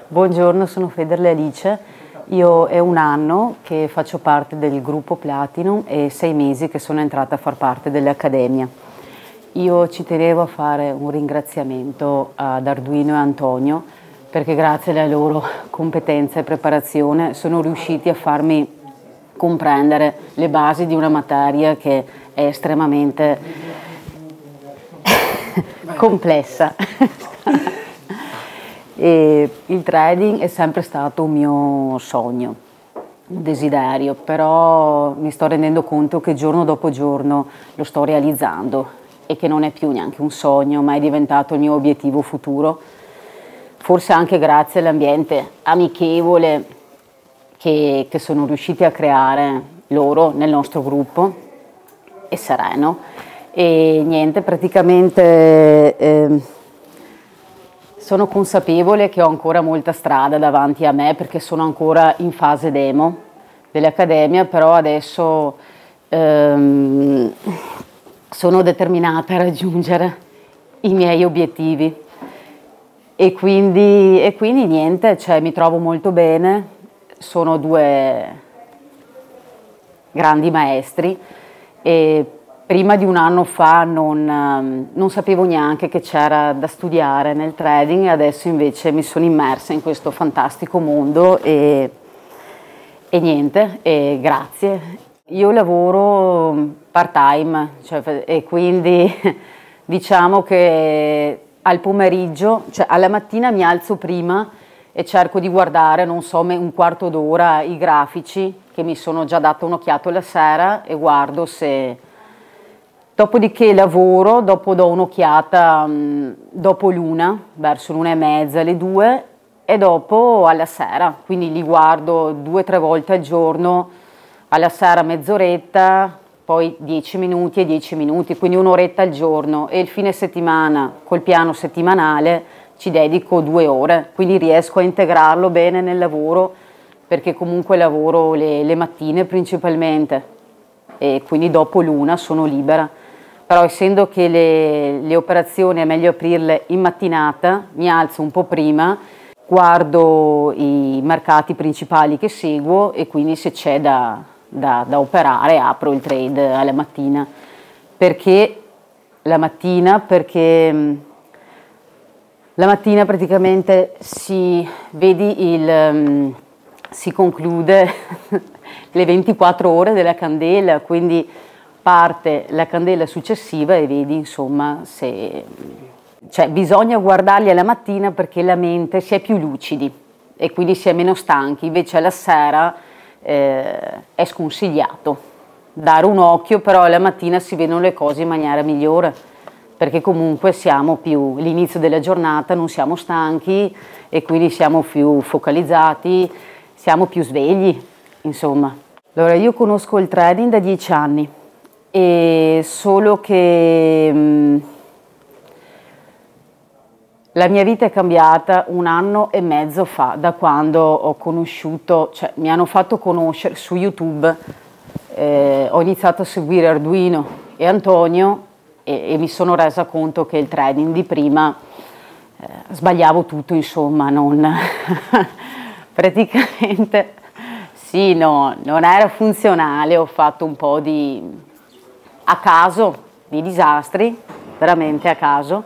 Buongiorno, sono Federle Alice. Io è un anno che faccio parte del gruppo Platinum e 6 mesi che sono entrata a far parte dell'Accademia. Io ci tenevo a fare un ringraziamento ad Arduino e Antonio perché grazie alla loro competenza e preparazione sono riusciti a farmi comprendere le basi di una materia che è estremamente complessa. E il trading è sempre stato un mio sogno, un desiderio, però mi sto rendendo conto che giorno dopo giorno lo sto realizzando e che non è più neanche un sogno, ma è diventato il mio obiettivo futuro, forse anche grazie all'ambiente amichevole che sono riusciti a creare loro nel nostro gruppo e sereno. E niente, praticamente sono consapevole che ho ancora molta strada davanti a me perché sono ancora in fase demo dell'Accademia, però adesso sono determinata a raggiungere i miei obiettivi e quindi niente, cioè, mi trovo molto bene, sono 2 grandi maestri e prima di un anno fa non sapevo neanche che c'era da studiare nel trading e adesso invece mi sono immersa in questo fantastico mondo e niente, e grazie. Io lavoro part-time, cioè, e quindi diciamo che al pomeriggio, cioè alla mattina mi alzo prima e cerco di guardare, non so, un quarto d'ora i grafici che mi sono già dato un'occhiata la sera e guardo se... Dopodiché lavoro, dopo do un'occhiata dopo l'1, verso l'1:30, le 2 e dopo alla sera, quindi li guardo 2-3 volte al giorno, alla sera mezz'oretta, poi 10 minuti e 10 minuti, quindi un'oretta al giorno e il fine settimana col piano settimanale ci dedico 2 ore, quindi riesco a integrarlo bene nel lavoro perché comunque lavoro le mattine principalmente e quindi dopo l'1 sono libera. Però essendo che le operazioni è meglio aprirle in mattinata, mi alzo un po' prima, guardo i mercati principali che seguo e quindi se c'è da operare apro il trade alla mattina. Perché la mattina? Perché la mattina praticamente si conclude le 24 ore della candela, quindi parte la candela successiva e vedi insomma se... Cioè bisogna guardarli alla mattina perché la mente si è più lucidi e quindi si è meno stanchi, invece alla sera è sconsigliato dare un occhio, però alla mattina si vedono le cose in maniera migliore perché comunque siamo più, l'inizio della giornata non siamo stanchi e quindi siamo più focalizzati, siamo più svegli, insomma. Allora io conosco il trading da 10 anni. E solo che la mia vita è cambiata 1 anno e mezzo fa, da quando ho conosciuto, cioè mi hanno fatto conoscere su YouTube, ho iniziato a seguire Arduino e Antonio e mi sono resa conto che il trading di prima sbagliavo tutto, insomma, non praticamente sì, no, non era funzionale, ho fatto un po' a caso, di disastri, veramente a caso.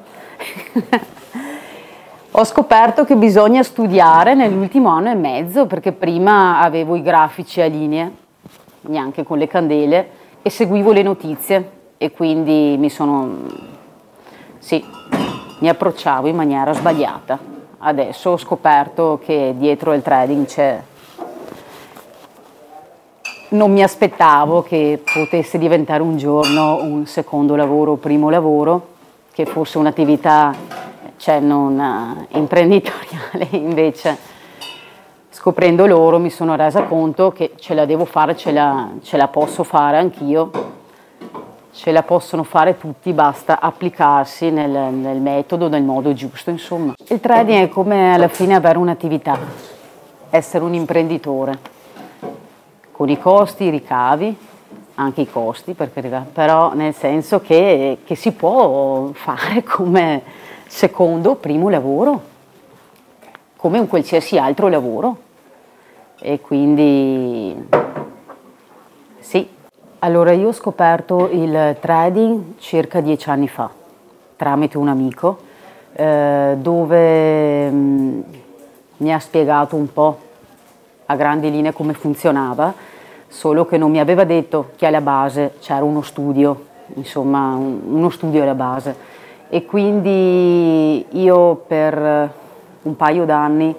Ho scoperto che bisogna studiare nell'ultimo anno e mezzo, perché prima avevo i grafici a linee, neanche con le candele, e seguivo le notizie e quindi mi approcciavo in maniera sbagliata. Adesso ho scoperto che dietro il trading c'è... Non mi aspettavo che potesse diventare un giorno un secondo lavoro o primo lavoro, che fosse un'attività non imprenditoriale, invece scoprendo loro mi sono resa conto che ce la devo fare, ce la posso fare anch'io, ce la possono fare tutti, basta applicarsi nel metodo, nel modo giusto, insomma. Il trading è come alla fine avere un'attività, essere un imprenditore. Con i costi, i ricavi, anche i costi per carità, però nel senso che si può fare come secondo o primo lavoro, come un qualsiasi altro lavoro. E quindi sì. Allora io ho scoperto il trading circa 10 anni fa, tramite un amico, dove mi ha spiegato un po' a grandi linee come funzionava, solo che non mi aveva detto che alla base c'era uno studio, insomma uno studio alla base. E quindi io per un paio d'anni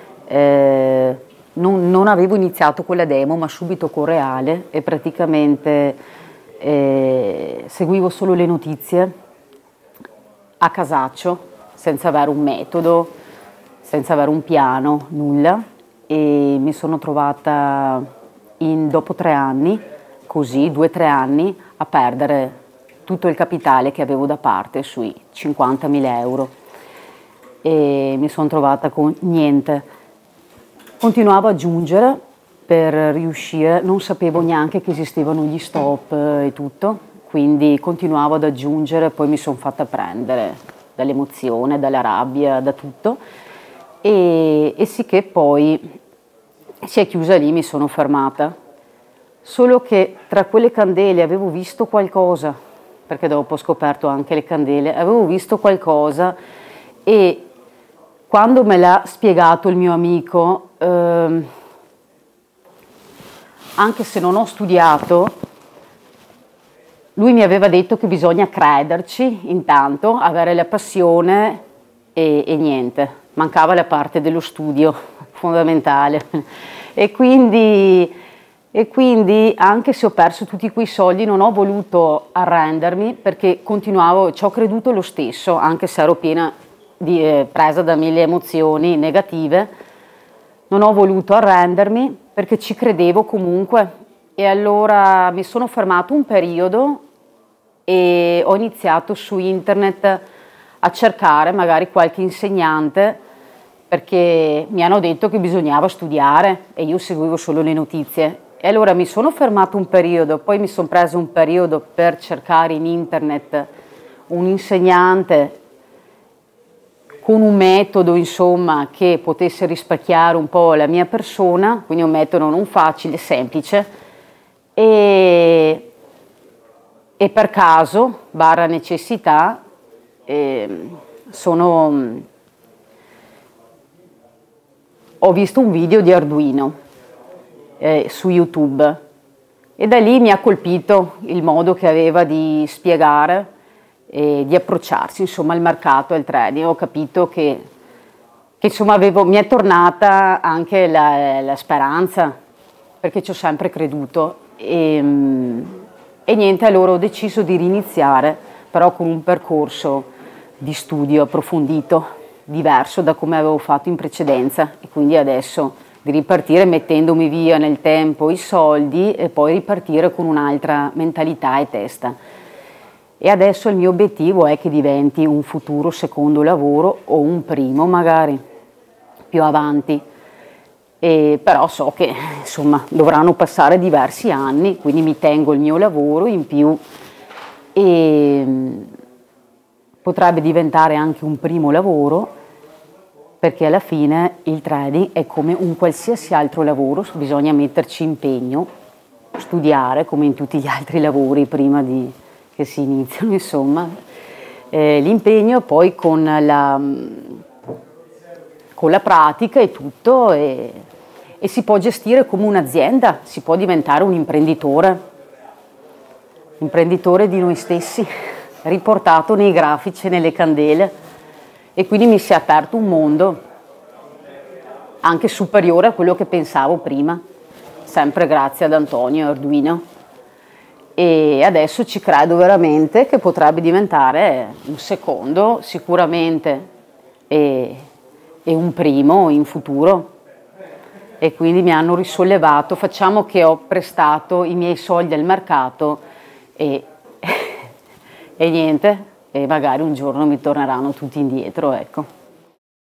non avevo iniziato con la demo, ma subito con reale, e praticamente seguivo solo le notizie a casaccio, senza avere un metodo, senza avere un piano, nulla, e mi sono trovata dopo 3 anni, così 2-3 anni, a perdere tutto il capitale che avevo da parte, sui 50.000 euro, e mi sono trovata con niente. Continuavo a aggiungere per riuscire, non sapevo neanche che esistevano gli stop e tutto, quindi continuavo ad aggiungere, poi mi sono fatta prendere dall'emozione, dalla rabbia, da tutto, e sì che poi si è chiusa lì, mi sono fermata. Solo che tra quelle candele avevo visto qualcosa, perché dopo ho scoperto anche le candele, avevo visto qualcosa, e quando me l'ha spiegato il mio amico, anche se non ho studiato, lui mi aveva detto che bisogna crederci intanto, avere la passione e niente, mancava la parte dello studio fondamentale. E quindi anche se ho perso tutti quei soldi non ho voluto arrendermi, perché continuavo, ci ho creduto lo stesso, anche se ero presa da 1000 emozioni negative. Non ho voluto arrendermi perché ci credevo comunque, e allora mi sono fermato un periodo e ho iniziato su internet a cercare magari qualche insegnante, perché mi hanno detto che bisognava studiare e io seguivo solo le notizie. E allora mi sono fermato un periodo, poi mi sono preso un periodo per cercare in internet un insegnante con un metodo, insomma, che potesse rispecchiare un po' la mia persona, quindi un metodo non facile, semplice, e per caso, barra necessità, ho visto un video di Arduino su YouTube, e da lì mi ha colpito il modo che aveva di spiegare e di approcciarsi, insomma, al mercato, al trading. Ho capito che insomma mi è tornata anche la speranza, perché ci ho sempre creduto, e niente, allora ho deciso di riniziare, però con un percorso di studio approfondito, diverso da come avevo fatto in precedenza, e quindi adesso di ripartire mettendomi via nel tempo i soldi e poi ripartire con un'altra mentalità e testa. E adesso il mio obiettivo è che diventi un futuro secondo lavoro, o un primo magari più avanti, però so che insomma dovranno passare diversi anni, quindi mi tengo il mio lavoro in più, e potrebbe diventare anche un primo lavoro, perché alla fine il trading è come un qualsiasi altro lavoro, bisogna metterci impegno, studiare come in tutti gli altri lavori prima che si iniziano, insomma, l'impegno poi con la pratica e tutto, e si può gestire come un'azienda, si può diventare un imprenditore di noi stessi, riportato nei grafici e nelle candele, e quindi mi si è aperto un mondo anche superiore a quello che pensavo prima, sempre grazie ad Antonio Arduino. E adesso ci credo veramente che potrebbe diventare un secondo sicuramente, e un primo in futuro, e quindi mi hanno risollevato. Facciamo che ho prestato i miei soldi al mercato e niente, e magari un giorno mi torneranno tutti indietro, ecco.